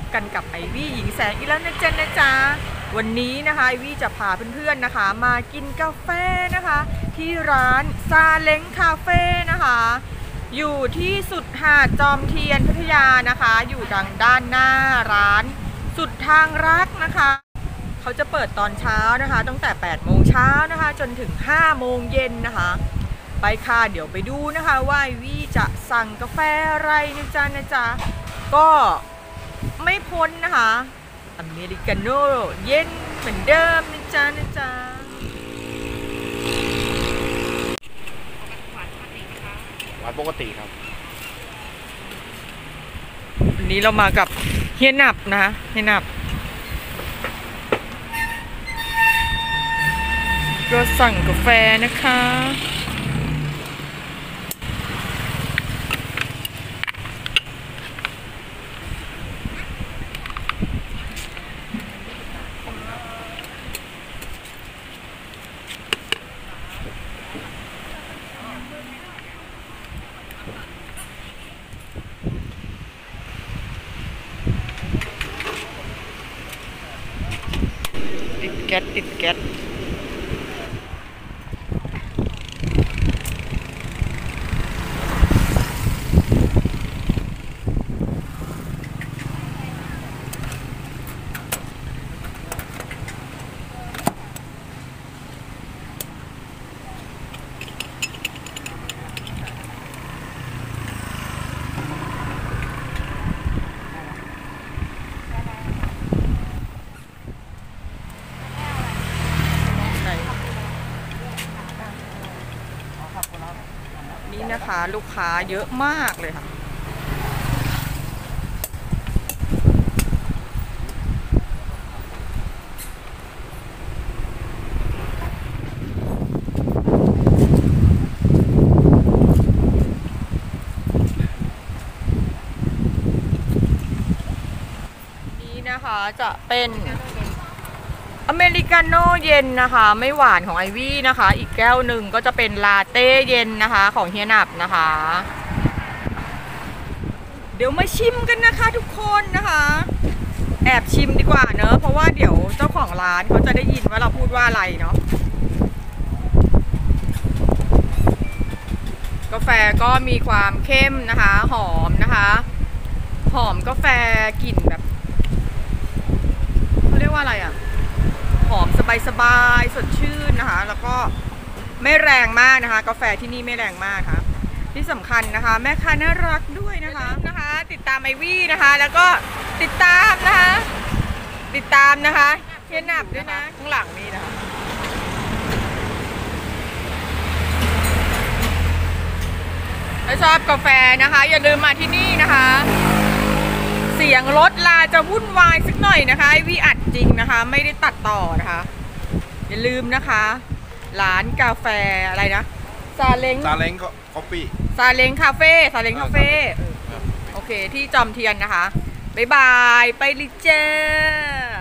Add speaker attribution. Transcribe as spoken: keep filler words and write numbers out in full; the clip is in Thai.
Speaker 1: กันกับไอวี่หญิงแสงอีกแล้วนะจ๊ะนะจ๊ะวันนี้นะคะไอวี่จะพาเพื่อนๆนะคะมากินกาแฟนะคะที่ร้านซาเล้งคาเฟ่นะคะอยู่ที่สุดหาดจอมเทียนพัทยานะคะอยู่ทางด้านหน้าร้านสุดทางรักนะคะเขาจะเปิดตอนเช้านะคะตั้งแต่แปดโมงเช้านะคะจนถึงห้าโมงเย็นนะคะไปค่ะเดี๋ยวไปดูนะคะว่าไอวี่จะสั่งกาแฟอะไรนะจ๊ะนะจ๊ะก็ไม่พ้นนะคะอเมริกาโน่เย็นเหมือนเดิมนะจ๊ะนะจ๊ะ
Speaker 2: หวานปกติครับ
Speaker 1: วันนี้เรามากับเฮียหนับนะเฮียหนับก็สั่งกาแฟนะคะติดแก๊สติดแก๊สนี่นะคะลูกค้าเยอะมากเลยค่ะนี่นะคะจะเป็นอเมริกาโน่เย็นนะคะไม่หวานของไอวี่นะคะอีกแก้วหนึ่งก็จะเป็นลาเต้เย็นนะคะของเฮียหนับนะคะเดี๋ยวมาชิมกันนะคะทุกคนนะคะแอบชิมดีกว่าเนอะเพราะว่าเดี๋ยวเจ้าของร้านเขาจะได้ยินว่าเราพูดว่าอะไรเนาะกาแฟก็มีความเข้มนะคะหอมนะคะหอมกาแฟกลิ่นแบบเขาเรียกว่าอะไรอ่ะหอมสบายๆสดชื่นนะคะแล้วก็ไม่แรงมากนะคะกาแฟที่นี่ไม่แรงมากค่ะที่สำคัญนะคะแม่ค้าน่ารักด้วยนะคะนะคะติดตามไอวี่นะคะแล้วก็ติดตามนะคะติดตามนะคะเฮียหนับด้วยนะข้างหลังนี่นะคะถ้าชอบกาแฟนะคะอย่าลืมมาที่นี่นะคะเสียงรถลาจะวุ่นวายสักหน่อยนะคะไอวี่อัดจริงนะคะไม่ได้ตัดต่อนะคะอย่าลืมนะคะร้านกาแฟอะไรนะซาเล้ง
Speaker 2: ซาเล้งคอฟฟี่
Speaker 1: ซาเล้งคาเฟ่ซาเล้งคาเฟ่โอเคที่จอมเทียนนะคะบ๊ายบายไปลิเจอ